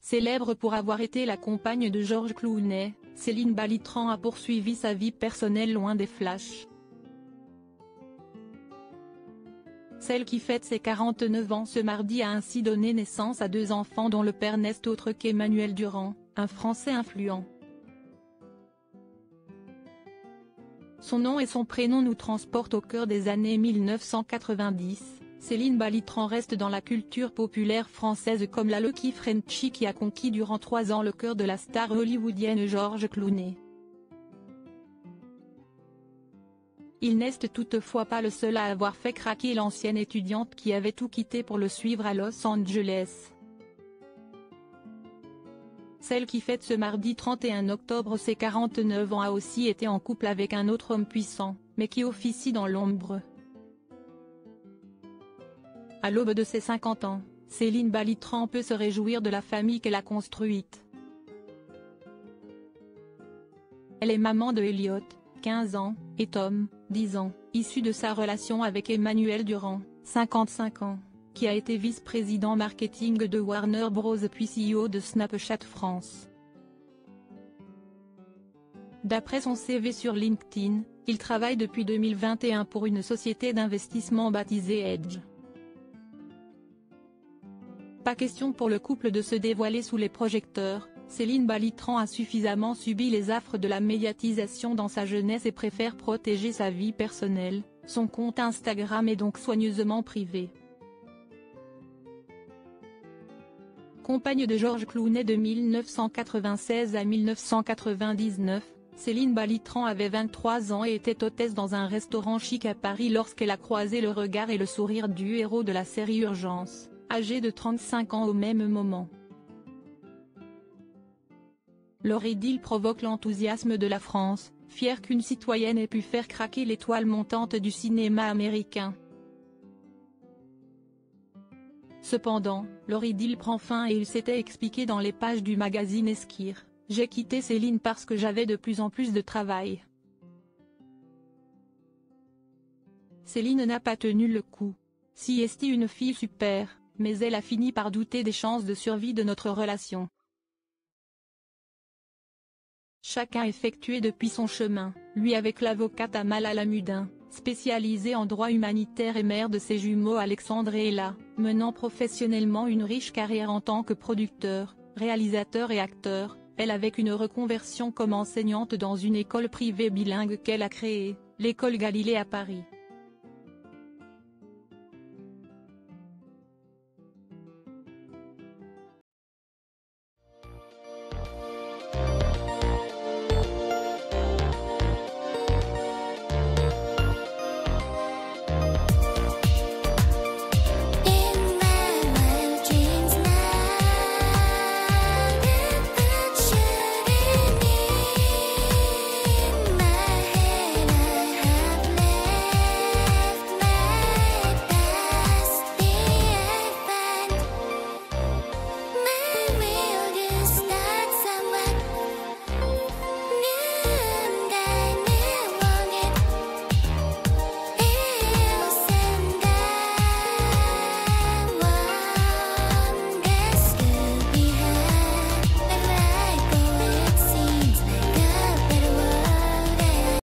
Célèbre pour avoir été la compagne de Georges Clooney, Céline Balitran a poursuivi sa vie personnelle loin des flashs. Celle qui fête ses 49 ans ce mardi a ainsi donné naissance à 2 enfants dont le père n'est autre qu'Emmanuel Durand, un Français influent. Son nom et son prénom nous transportent au cœur des années 1990. Céline Balitran reste dans la culture populaire française comme la Lucky Frenchie qui a conquis durant 3 ans le cœur de la star hollywoodienne George Clooney. Il n'est toutefois pas le seul à avoir fait craquer l'ancienne étudiante qui avait tout quitté pour le suivre à Los Angeles. Celle qui fête ce mardi 31 octobre ses 49 ans a aussi été en couple avec un autre homme puissant, mais qui officie dans l'ombre. À l'aube de ses 50 ans, Céline Balitran peut se réjouir de la famille qu'elle a construite. Elle est maman de Elliot, 15 ans, et Tom, 10 ans, issu de sa relation avec Emmanuel Durand, 55 ans, qui a été vice-président marketing de Warner Bros puis CEO de Snapchat France. D'après son CV sur LinkedIn, il travaille depuis 2021 pour une société d'investissement baptisée Edge. Pas question pour le couple de se dévoiler sous les projecteurs, Céline Balitran a suffisamment subi les affres de la médiatisation dans sa jeunesse et préfère protéger sa vie personnelle, son compte Instagram est donc soigneusement privé. Compagne de Georges Clooney de 1996 à 1999, Céline Balitran avait 23 ans et était hôtesse dans un restaurant chic à Paris lorsqu'elle a croisé le regard et le sourire du héros de la série Urgence, âgé de 35 ans au même moment. Leur idylle provoque l'enthousiasme de la France, fière qu'une citoyenne ait pu faire craquer l'étoile montante du cinéma américain. Cependant, leur idylle prend fin et il s'était expliqué dans les pages du magazine Esquire: « J'ai quitté Céline parce que j'avais de plus en plus de travail. » Céline n'a pas tenu le coup. Si est une fille super, mais elle a fini par douter des chances de survie de notre relation. Chacun effectué depuis son chemin, lui avec l'avocate Amal Almudin, spécialisée en droit humanitaire et mère de ses jumeaux Alexandre et Ella, menant professionnellement une riche carrière en tant que producteur, réalisateur et acteur, elle avec une reconversion comme enseignante dans une école privée bilingue qu'elle a créée, l'école Galilée à Paris.